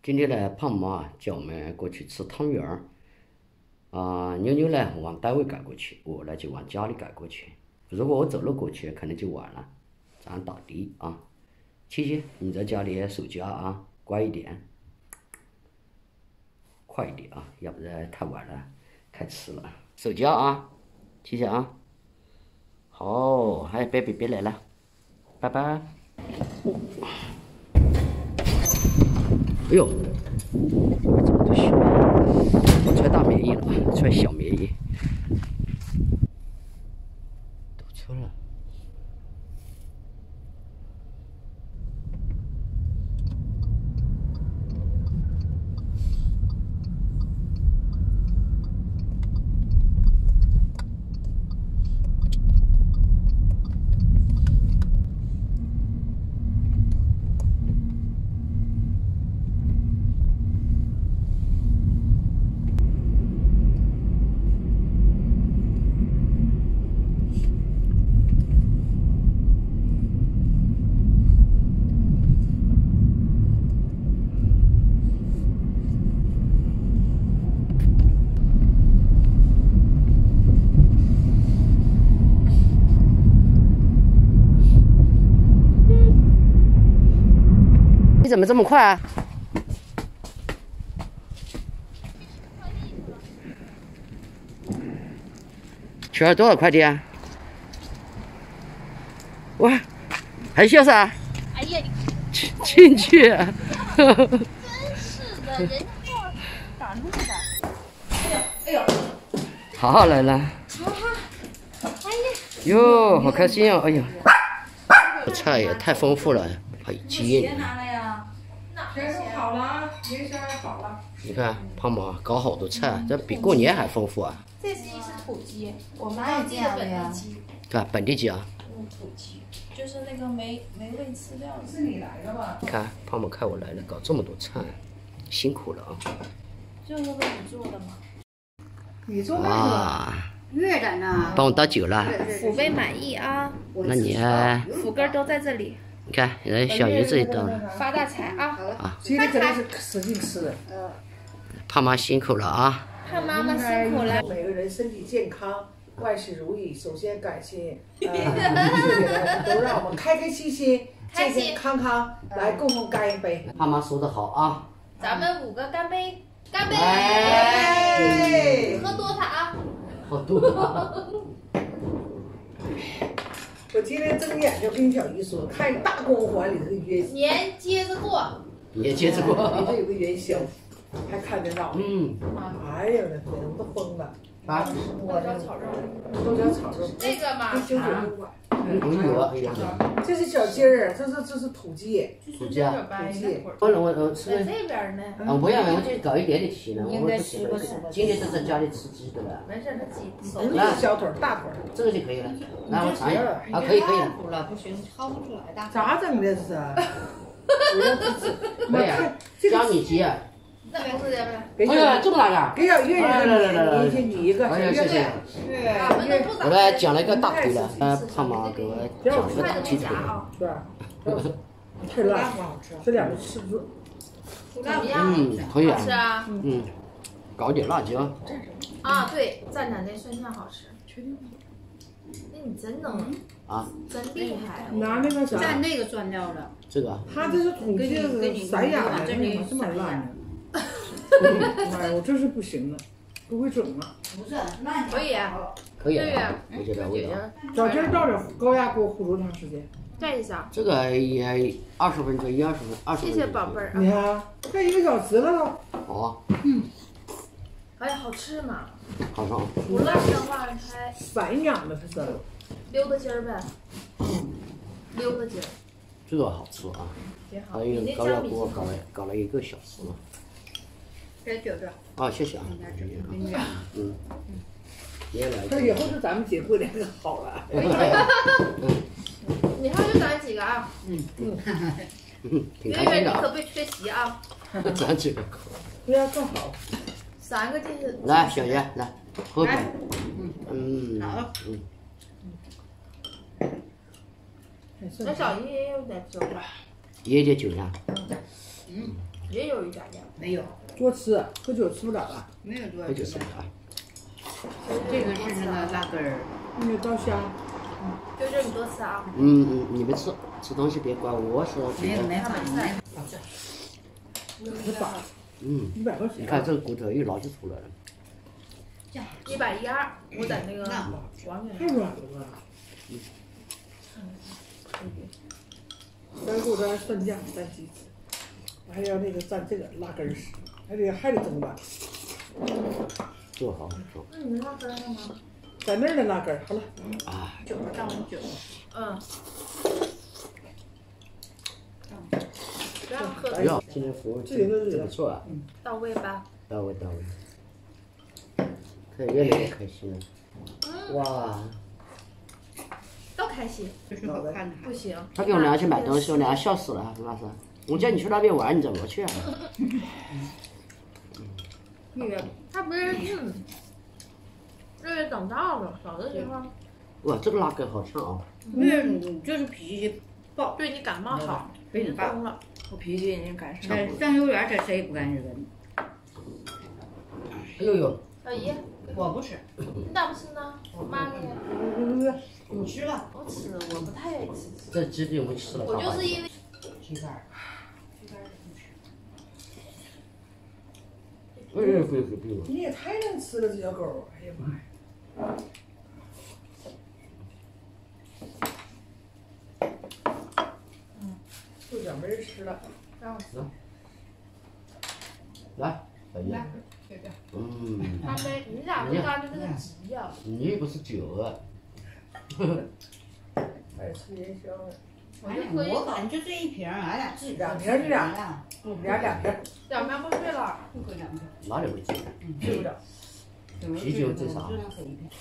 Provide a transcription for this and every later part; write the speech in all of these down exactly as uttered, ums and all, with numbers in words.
今天呢，胖妈啊叫我们过去吃汤圆儿，啊、妞妞呢往单位赶过去，我呢就往家里赶过去。如果我走路过去，可能就晚了，咱打的啊。七七，你在家里守家啊，乖一点，快一点啊，要不然太晚了，开吃了。守家啊，七七啊。好，哎，别别别来了，拜拜。哎呦，怎么都小？我穿大棉衣了，穿小棉衣。堵车了。你怎么这么快啊？取了多少快递啊？哇，还需要啥？ 哎呀， 进进去、啊。 真是的，人家要赶路的。哎呦哎呦， 好来了。 好好，哎呀， 哟，好开心哦！哎呀，这菜也太丰富了，还有鸡。 钱拿了呀？钱都好了，年宵也好了。 你看胖妈搞好多菜，这比过年还丰富啊！ 这鸡是土鸡，我们哪有当地的本这样的呀地鸡。 看本地鸡啊！ 嗯，土鸡就是那个没没喂饲料的。 是你来的吧？ 你看胖妈看我来了，搞这么多菜，辛苦了啊！ 这个是你做的吗？ 你做那个哇， 月的呢？ 帮我倒酒了。 腹背满意啊， 那你腹根都在这里， 你看，人小鱼子也到了。 发大财啊！ 啊， 今天肯定是使劲吃的。 胖妈辛苦了啊！ 胖妈妈辛苦了。 每个人身体健康，万事如意。首先感谢呃，谢谢人都让我们开开心心、健健康康，来共同干一杯。 胖妈说的好啊！ 咱们五个干杯，干杯！ 哎喝多它啊！ 好多啊！ 我今天睁眼就跟小姨说，看大光环里头的元， 年接着过。 也接着里头过。 有个元宵，还看得到。 嗯， 哎呀，我的天，我都疯了。 啊， 豆角炒肉， 豆角炒肉， 这个嘛， 九九六吧。 有啊有啊， 这是小鸡儿，这是这是土鸡， 土鸡啊！ 土鸡。 我我我吃在的。 这边呢。 啊，不要，我就搞一点点鸡呢。我应该不喜欢吃不吃今天就在家里吃鸡的了， 没事，它鸡熟不是小腿儿大腿儿， 这个就可以了。来，我尝一下。啊，可以可以了。 苦了，不行，掏不出来的。 咋整的这是？我要不吃， 可以啊，江米鸡啊。 那边是这边。 给哎呀， 小这么大个！ 给小月来来来来来月你你一个， 哎呀，谢谢。 俺们都不咋。 我来讲了一个大腿了，呃，胖妈给我讲了一个大鸡腿。 是吧？太辣了，这两个吃不住。 怎么样？ 嗯，可以啊好。吃啊！ 嗯，搞点辣椒。 啊，对，蘸点那酸酱好吃。确定吗？那你真能啊， 真厉害！ 拿那个啥， 蘸那个蘸料了， 这个啊。 他这是土鸡是散养的， 跟你怎么这么烂呢？妈呀，我真是不行了，不会整了。 不是，那可以， 可以啊对呀， 我觉得味道。 小鸡儿倒点高压锅烀多长时间？ 蘸一下。 这个也二十分钟，一二十分，二十分谢钟。 谢宝贝儿你啊！ 看，快一个小时了都。 哦， 哎呀，好吃嘛！ 好上。 不辣的话，还散养的它是。 溜达筋儿呗。溜达筋儿， 这个好吃啊！ 挺好。 还比用高压那江米鸡锅搞了搞了一个小时了。 该九九， 啊，谢谢啊。嗯。也来。 这以后就咱们姐夫两个好了。 你还有咱几个啊？ 嗯，挺月月， 开心的啊。 你可别缺席啊！ 咱几个。 对呀，正好。 三个进去。 来，小爷来喝杯。嗯。 好。 嗯。 那小姨也有点酒。 也点酒呀。 嗯。 也有一点点。 没有， 多吃，喝酒吃不了了。 没有多少喝酒吃不钱。 了。 这个是那个辣根儿， 那个刀虾， 舅舅你多吃啊。 嗯嗯，你们吃吃东西别怪我说没有没他法们没菜。 可大， 嗯， 一百块钱。 你看这个骨头一捞就出来了。 一百一二，我在那个网太上。 软了吧？再给我点蒜酱蘸鸡翅，我还要那个蘸这个辣根儿丝，还得还得蒸吧。 这好好说那你们辣根儿了吗？ 在那儿呢，辣根儿。好了， 啊， 酒倒完酒， 嗯。不要喝不要，今天服务真真不错啊， 到位吧。 到位到位，看越来越开心了。 嗯， 哇， 都开心。 就是好看的。 不行。 他给我俩去买东西，我俩笑死了，老师。我叫你去那边玩，你怎么去啊？ 那个他不是嗯，因为长大了，小的时候哇，这个辣根好呛啊！ 那个就是脾气暴， 对你感冒好， 对你暴。 疯了。 我脾气已经改善在上幼儿园，这谁也不敢惹你。 哎呦呦， 小姨， 我不吃， 你咋不吃呢？我妈那个， 了。 你吃吧。 我吃，我不太愿意吃。 这鸡腿我们吃了。 我就是因为鸡肝儿， 哎哎，不不不， 你也太能吃了，这小狗！哎呀妈呀！嗯，豆角没人吃了，让我吃。 来，小姨。 这个。 嗯， 他没，你俩不干的那个急呀。 你又不是酒啊。 爱吃元宵的。 我就喝一口， 我反正就这一瓶儿，俺俩自己两瓶儿你俩俩， 我们俩两瓶， 两瓶不睡了。 就喝两瓶。 哪里会醉？ 睡不了。 啤酒最少就能喝一瓶。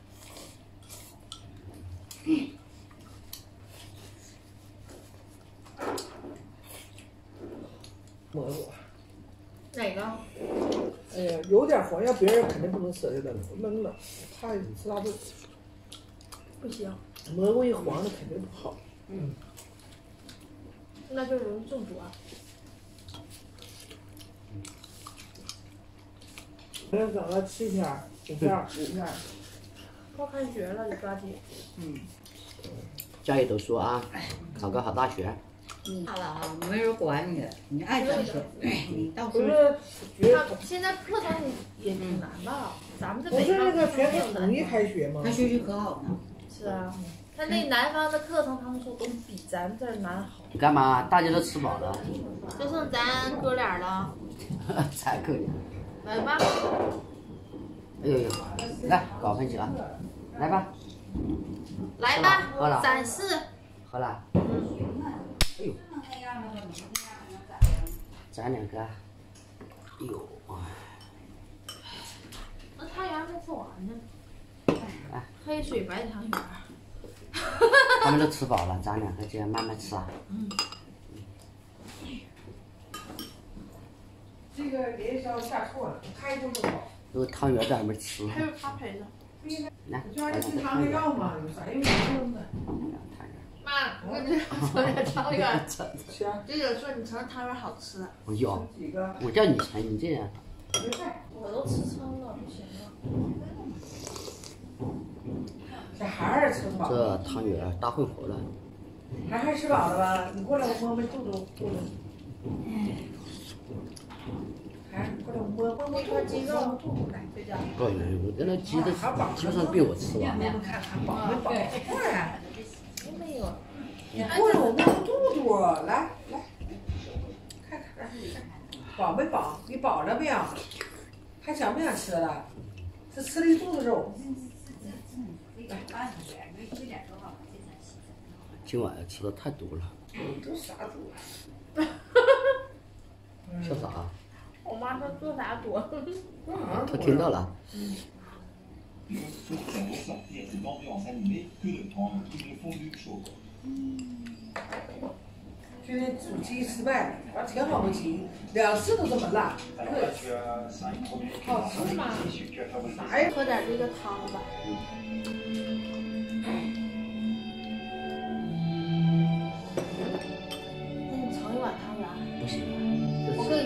蘑菇。 哪个？ 哎呀，有点黄，要别人肯定不能舍得的，扔了，怕吃大肚。 不行， 蘑菇一黄的肯定不好。 嗯。那就容易中毒啊。 明天早上七片儿、五片儿、五片儿。 快开学了，你抓紧。 嗯。 加油读书啊，考个好大学。 嗯，好了啊，没人管你，你爱怎么说，你到时候。 不是学， 他现在课程也挺难的，咱们这不北方是那个全没有难国统一开学吗他？学习可好呢。 是啊，他那南方的课程，他们说都比咱这儿难好。 你干嘛？大家都吃饱了。 就剩咱哥俩了， 才可以。 来吧。 哎呦呦，来搞分起了，来吧， 来喝了吧，展示。 喝了。哎呦，咱两个，哎呦， 那汤圆没吃完呢。 哎， 黑水白汤圆。 他们都吃饱了，咱两个就要慢慢吃啊。 嗯。 这个元宵下错了，开就不好。 这个汤圆都还没吃。 还是他陪的。 来， 这玩意儿吃汤还要吗？有啥用的？ 妈，我给你盛点汤圆。 行。 这个说你盛汤圆好吃。 我要， 几个？ 我叫你盛，你这样。 没菜。 我都吃撑了，不行了。 小孩儿吃饱。 这汤圆大混合了。 孩还吃饱了吧？你过来，我摸摸肚肚肚子。孩，过来我摸摸摸块鸡肉， 肚肚来。 对的。 不，我跟那鸡都基本上被我吃完了。 看看饱没饱？过来。 都没有。 你过来，我摸摸肚肚，来来，看看来，饱没饱？你饱了没有？还想不想吃了？这吃了一肚子肉。 今晚吃的太多了。 都啥肚？ 说啥？ 我妈说做啥多。 他听到了。 今天煮鸡失败了，反正挺好的鸡，两次都这么烂，好吃吗？啥呀？ 喝点这个汤吧。那你盛一碗汤圆。 不行， 我给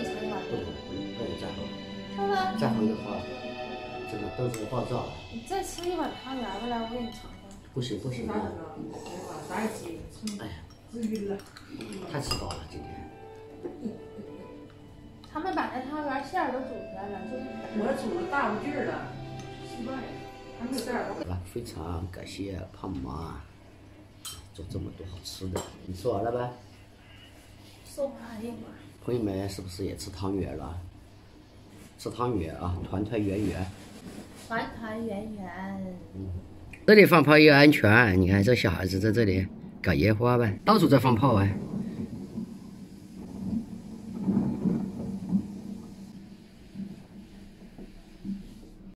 再放的话，这个豆子爆炸了。 你再吃一碗汤圆吧，来，我给你尝尝。 不行不行， 啥这个？啥也急， 哎呀， 治晕了。 太吃饱了今天。 他们把那汤圆馅儿都煮出来了，就是我煮的大不劲儿了，失败了，还没有这儿。 好了，非常感谢胖妈做这么多好吃的。你吃完了呗？ 送他一碗。 朋友们是不是也吃汤圆了？吃汤圆啊，团团圆圆。 团团圆圆。 这里放炮又安全，你看这小孩子在这里搞烟花呗，到处在放炮哎。